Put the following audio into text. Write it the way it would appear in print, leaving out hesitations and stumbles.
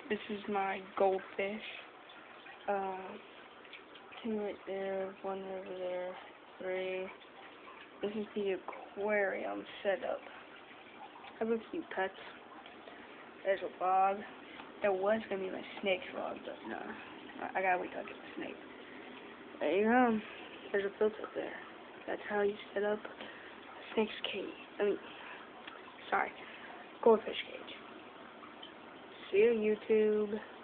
This is my goldfish. Two right there, one over there, three. This is the aquarium setup. I have a few pets. There's a log. That was gonna be my snake's log, but no. I gotta wait till I get the snake. There you go. There's a filter there. That's how you set up a snake's cage. Sorry, goldfish cage. See you, YouTube.